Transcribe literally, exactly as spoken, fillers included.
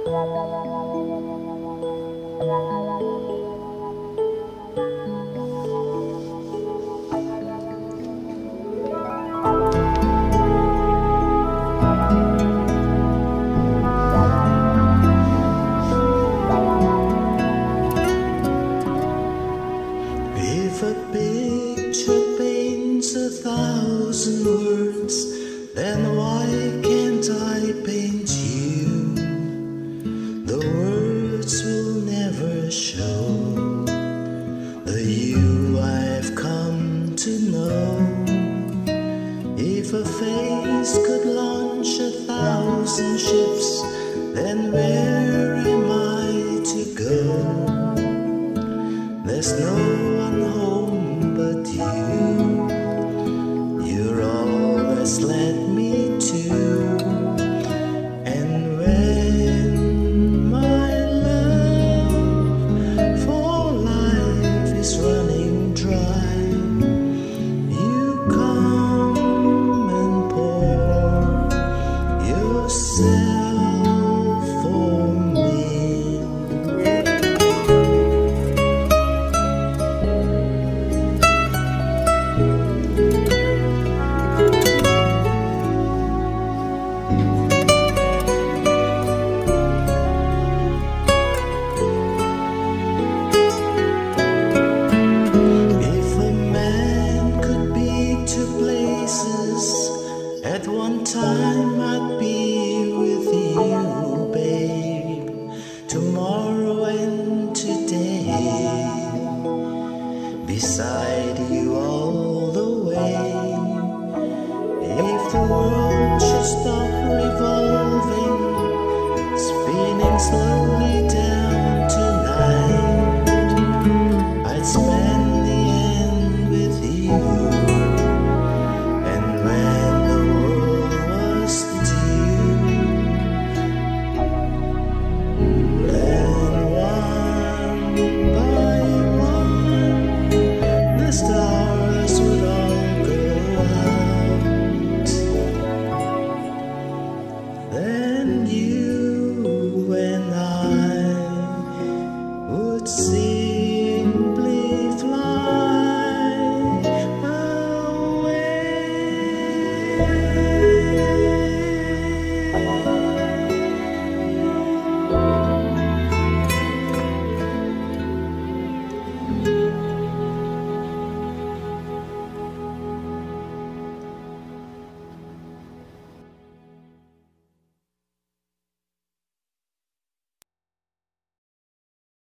If a picture paints a thousand words, then why can't I paint you? The words will never show the you I've come to know. If a face could launch a thousand ships, then where am I to go? There's no one home but you. You're always led me to. And when my love for life is running dry, you come and pour yourself for me. At one time I'd be with you, babe, tomorrow and today, beside you all the way. If the world should stop revolving, spinning slowly